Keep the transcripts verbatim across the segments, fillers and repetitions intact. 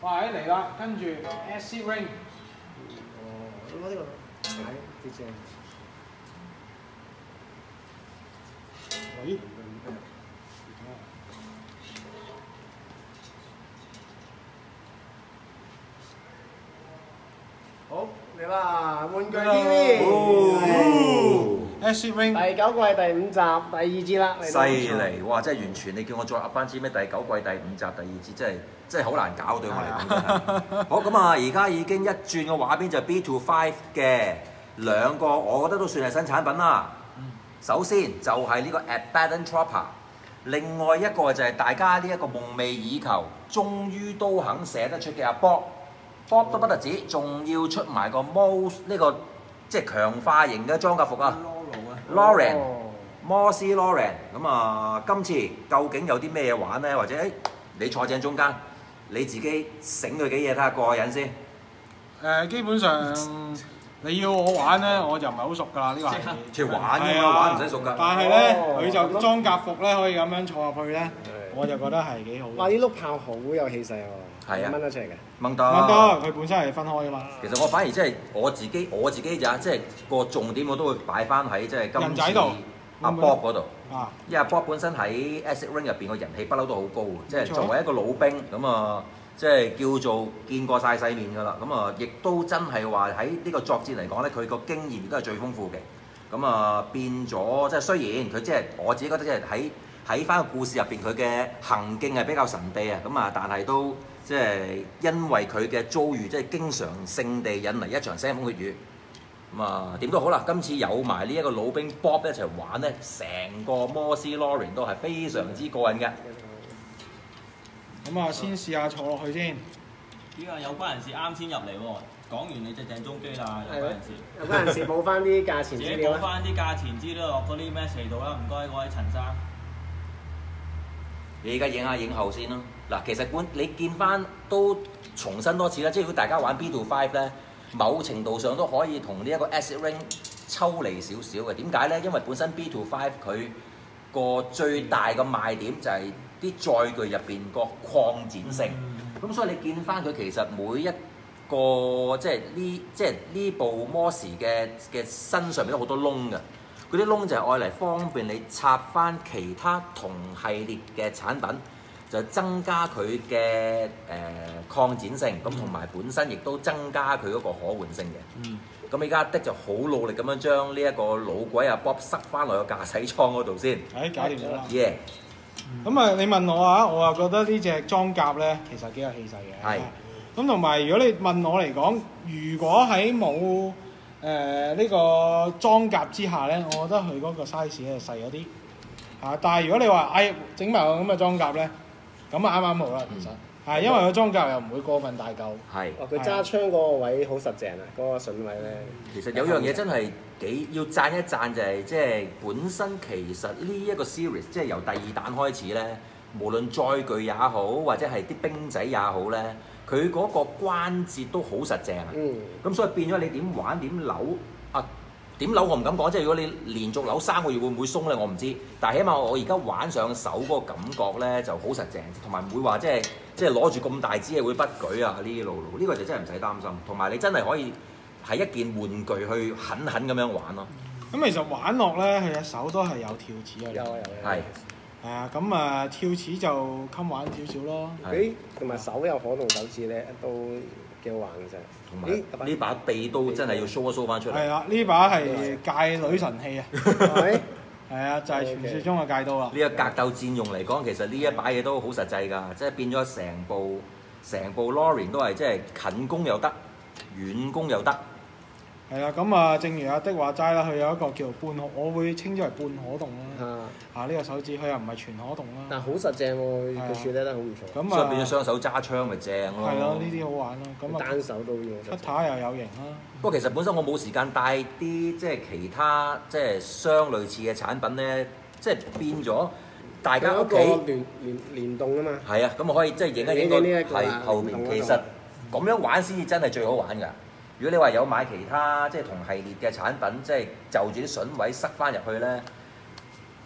哇！嚟啦，跟住 Acid Ring。 哦，攞呢個睇幾正。 喂。 好嚟啦，玩具 T V。 Acid Ring 第九季第五集第二節啦， 犀利！哇！真係完全你叫我再噏翻支咩第九季第五集第二節，真係真係好難搞對我嚟講真係。好咁啊，而家已經一轉個畫邊就 B to Five 嘅兩個，我覺得都算係新產品啦。首先就係呢個 Abaddon Chopper， 另外一個就係大家呢一個夢寐以求，終於都肯寫得出嘅阿 Bob。Bob 都不特止，仲要出埋個 Moss 呢個即係強化型嘅裝甲服啊！ Lauren， 摩斯 Lauren， 咁啊，今次究竟有啲咩玩咧？或者誒，你坐正中間，你自己醒佢幾嘢睇下過癮先。 誒，基本上你要我玩咧，我就唔係好熟㗎啦，呢個係。 即係玩啫嘛，玩唔使熟㗎。 但係咧，佢就裝甲服咧，可以咁樣坐入去咧，我就覺得係幾好。 哇！啲碌炮好有氣勢喎， 係啊， 掹得出嚟嘅。 掹得。 掹得，佢本身係分開㗎嘛。 其實我反而即係我自己，我自己就即係個重點我都會擺翻喺即係今次阿 Bob 嗰度。啊，因為阿 Bob 本身喺 Acid Ring 入邊個人氣不嬲都好高嘅，即係作為一個老兵咁啊，即係叫做見過晒世面㗎啦。咁啊，亦都真係話喺呢個作戰嚟講咧，佢個經驗亦都係最豐富嘅。咁啊，變咗即係雖然佢即係我自己覺得即係喺喺翻個故事入邊佢嘅行徑係比較神秘啊，咁啊，但係都即係因為佢嘅遭遇，即係經常性地引嚟一場腥風血雨。咁啊，點都好啦，今次有埋呢一個老兵 Bob 一齊玩咧，成個摩斯 Lauren 都係非常之過癮嘅。 咁啊，先試下坐落去先。 呢個有關人士啱先入嚟喎，講完你就鄭中基啦，有關人士。 有關人士報翻啲價錢自己資料報翻啲價錢資料落嗰啲 message 度啦，唔該各位陳生。 你而家影下影後先咯。嗱，其實本你見翻都重申多次啦，即係如果大家玩 B to Five 咧，某程度上都可以同呢一個 Acid Ring 抽離少少嘅。點解咧？因為本身 B to Five 佢個最大嘅賣點就係啲載具入邊個擴展性。咁、嗯、所以你見翻佢其實每一個即係呢即係呢部摩士嘅嘅身上面都好多窿嘅。嗰啲窿就係愛嚟方便你插翻其他同系列嘅產品，就增加佢嘅誒擴展性，咁同埋本身亦都增加佢嗰個可換性嘅。咁而家的就好努力咁樣將呢一個老鬼阿 Bob 塞翻落個駕駛艙嗰度先。 誒，搞掂咗啦。 耶！ 咁啊，你問我啊，我啊覺得呢隻裝甲咧，其實幾有氣勢嘅。 係。咁同埋如果你問我嚟講，如果喺冇誒呢、這個裝甲之下咧，我覺得佢嗰個 size 係細咗啲嚇。但係如果你話誒整埋個咁嘅裝甲咧，咁啊啱啱好啦，其實係、嗯、因為個裝甲又唔會過分大嚿。係。 哦，佢揸槍嗰個位好實淨啊，嗰、那個筍位咧。 其實有樣嘢真係幾要讚一讚，就係即係本身其實呢一個 series 即係由第二彈開始咧，無論載具也好，或者係啲兵仔也好咧。佢嗰個關節都好實淨啊！咁、嗯、所以變咗你點玩點扭啊？點扭我唔敢講，即係如果你連續扭三個月會唔會鬆咧？我唔知。但係起碼我而家玩上手嗰個感覺咧就好實淨，同埋唔會話即係即係攞住咁大支嘢會不舉啊！呢啲路路呢個就真係唔使擔心。同埋你真係可以係一件玩具去狠狠咁樣玩咯。 咁、嗯、其實玩落咧，佢隻手都係有跳齒啊！ 有啊有係。係啊，咁啊跳齒就襟玩少少咯。 誒，同埋手有可動手指咧，都幾好玩嘅啫。 同埋呢把臂都真係要 show 一 show 翻出嚟。 係啊，呢把係戒女神器啊。係。係啊，就係、是、傳説中嘅戒刀啦。 呢個格鬥戰用嚟講，其實呢一把嘢都好實際㗎，即係變咗成部成部 Lauren 都係即係近攻又得，遠攻又得。 係啦，咁啊，正如阿的話齋啦，佢有一個叫半可，我會稱之為半可動啦。啊，啊呢、這個手指佢又唔係全可動啦。 但係好實淨喎，佢處理得好唔錯。 咁啊，變咗雙手揸槍咪正咯。 係咯，呢啲好玩咯。咁啊， 單手都要。 出塔又有型啦。 不過其實本身我冇時間帶啲即係其他即係相類似嘅產品咧，即係變咗大家屋企聯聯聯動啊嘛。係啊，咁啊可以即係影一影個係後面。其實咁樣玩先至真係最好玩㗎。如果你話有買其他即係同系列嘅產品，即係就住啲筍位塞翻入去咧，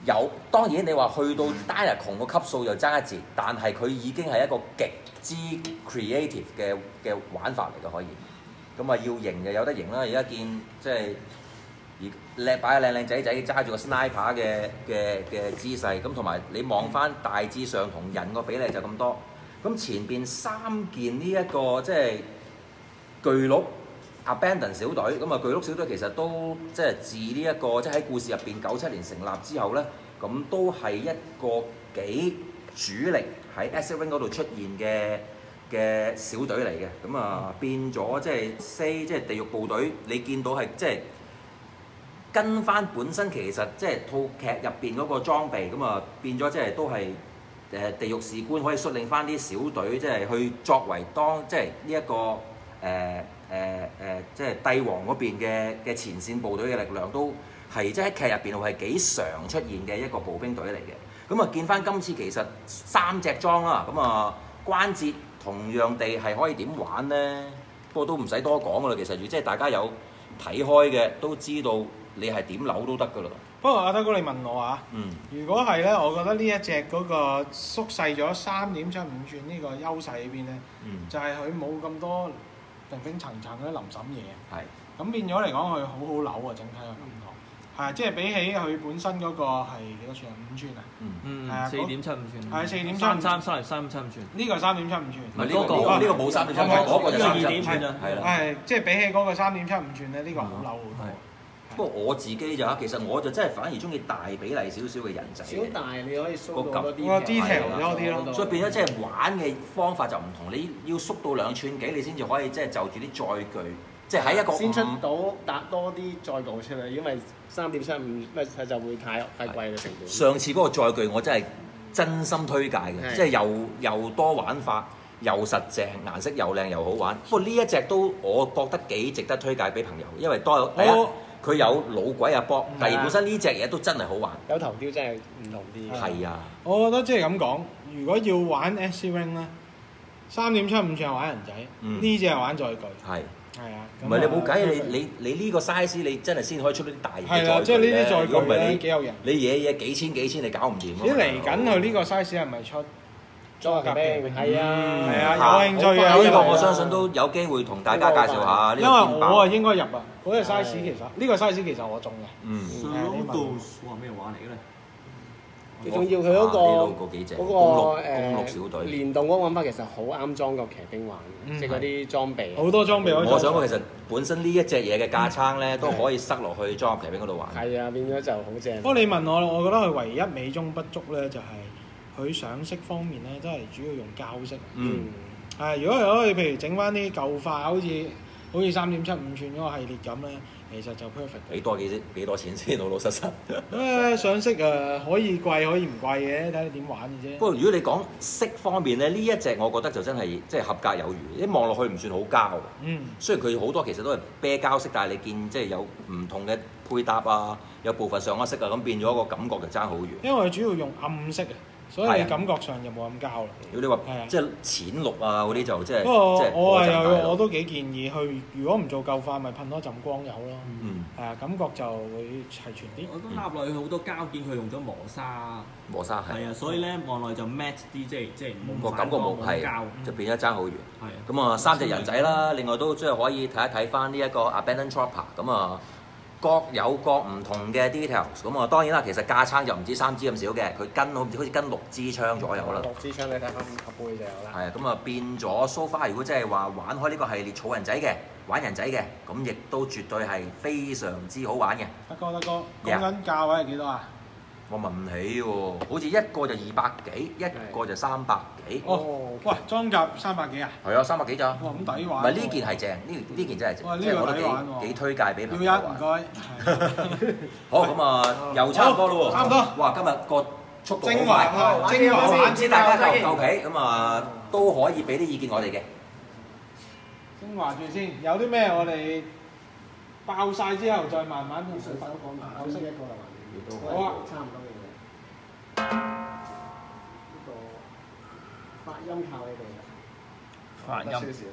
有當然你話去到 Diacon 個級數又爭一截，但係佢已經係一個極之 creative 嘅嘅玩法嚟嘅可以。咁啊要型就有得型啦，而家見即係而靚擺個靚靚仔仔揸住個 sniper 嘅嘅嘅姿勢，咁同埋你望翻大致上同人個比例就咁多。咁前邊三件呢、這、一個即係巨鹿 Abandon 小隊，咁啊巨鹿小隊其實都即係自呢、這、一個即係喺故事入邊九七年成立之後咧，咁都係一個幾主力喺 Acid Ring 嗰度出現嘅嘅小隊嚟嘅。咁啊變咗即係 say 即係地獄部隊，你見到係即係跟翻本身其實即係套劇入邊嗰個裝備，咁啊變咗即係都係。誒地獄士官可以率領翻啲小隊，即係去作為當即係呢一個誒誒誒即係帝王嗰邊嘅嘅前線部隊嘅力量，都係即係喺劇入邊係幾常出現嘅一個步兵隊嚟嘅。咁啊見翻今次其實三隻裝啦，咁啊關節同樣地係可以點玩咧？不過都唔使多講噶啦，其實如果即係大家有睇開嘅都知道，你係點扭都得噶啦。 不過阿德哥你問我啊， 嗯， 如果係咧，我覺得呢一隻嗰個縮細咗三點七五吋呢個優勢喺邊咧？ 嗯， 就係佢冇咁多平平層層嗰啲淋審嘢。 係。 咁變咗嚟講，佢好好扭啊！整體個感覺係啊，即係比起佢本身嗰個係幾多吋啊？五吋啊？ 嗯嗯， 係啊四點七五吋。 係四點七三三三三點七五吋。 呢個三點七五吋。 唔係呢個呢個呢個冇三點七五吋，嗰個就三點七五吋，係啦。 係即係比起嗰個三點七五吋咧，呢個好扭好多。 不過我自己就嚇，其實我就真係反而中意大比例少少嘅人仔。 小大你可以縮到多啲個 detail 多啲咯。 所以變咗即係玩嘅方法就唔同，你要縮到兩吋幾，你先至可以即係就住啲載具，即係喺一個先出到搭多啲載具出嚟，因為三點七五咪佢就會太太貴嘅成本。 上次嗰個載具我真係真心推介嘅，即係又又多玩法，又實淨，顏色又靚又好玩。不過呢一隻都我覺得幾值得推介俾朋友，因為多第一。佢有老鬼阿波，第二本身呢隻嘢都真係好玩。 有頭雕真係唔同啲。 係啊， 我覺得即係咁講，如果要玩 Acid Ring 咧，三點七五吋係玩人仔，呢隻係玩載具。 係。 係啊。 唔係你冇計，你你你呢個 size 你真係先可以出啲大嘅載具。 係啊，即係呢啲載具咧你幾有型。 你嘢嘢幾千幾千你搞唔掂。 咦嚟緊佢呢個 size 係咪出？ 裝甲兵係啊， 係啊，有興趣嘅呢個我相信都有機會同大家介紹下。 因為我啊應該入啊，嗰隻 size 其實呢個 size 其實我中嘅。 嗯。 上到哇咩玩嚟嘅咧？ 最重要佢嗰個嗰個誒連動嗰個玩法其實好啱裝個騎兵玩，即係嗰啲裝備。 好多裝備可以。 我想講其實本身呢一隻嘢嘅架撐咧都可以塞落去裝騎兵嗰度玩。 係啊，變咗就好正。 不過你問我，我覺得佢唯一美中不足咧就係。佢上色方面咧，都係主要用膠色。 嗯。 係，如果如果佢譬如整翻啲舊化，好似好似三點七五吋嗰個系列咁咧，其實就 perfect。 幾多幾先？幾多錢先？老老實實。 誒上色誒可以貴可以唔貴嘅，睇你點玩嘅啫。 不過如果你講色方面咧，呢一隻我覺得就真係即係合格有餘。一望落去唔算好膠。 嗯。雖然佢好多其實都係啤膠色，但係你見即係有唔同嘅配搭啊，有部分上咗色啊，咁變咗個感覺就爭好遠。 因為佢主要用暗色啊。所以你感覺上就冇咁膠啦。 如果你話即係淺綠啊嗰啲就即係， 不過我係有我都幾建議去，如果唔做舊化，咪噴多陣光油咯。 嗯。 係啊，感覺就會齊全啲。 我都揦落去好多膠，見佢用咗磨砂。 磨砂係。 係啊，所以咧望落去就 matte 啲，即係即係冇個感覺冇係，就變咗爭好遠。 係。 咁啊，三隻人仔啦，另外都即係可以睇一睇翻呢一個 Abandon Chopper 咁啊。各有各唔同嘅 details，咁啊當然啦，其實架撐就唔止三支咁少嘅，佢跟好似好似跟六支槍左右啦。 六支槍你睇翻五個杯就有啦。 係啊，咁啊變咗 so far，如果真係話玩開呢個系列儲人仔嘅，玩人仔嘅，咁亦都絕對係非常之好玩嘅。 德哥德哥，講緊價位係幾多啊？ 我問唔起喎，好似一個就二百幾，一個就三百幾。 哦，喂，裝甲三百幾啊？ 係啊，三百幾咋？ 哇，咁抵玩！ 唔係呢件係正，呢呢件真係正，即係我都幾幾推介俾朋友玩。 要一唔該。 好，咁啊，又差唔多咯喎。 差唔多。 哇，今日個速度精華精華， 唔知大家夠唔夠皮？咁啊，都可以俾啲意見我哋嘅。 精華住先，有啲咩我哋爆晒之後再慢慢同水分講埋。 有識一個啦。 好啊， 差唔多嘅嘢。呢個發音靠你哋啦。 發音。 少少。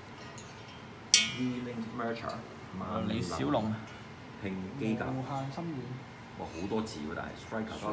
E-Link Merchant， 李小龍。 拼機甲。 無限心軟。 哇，好多字喎，但係 Striker。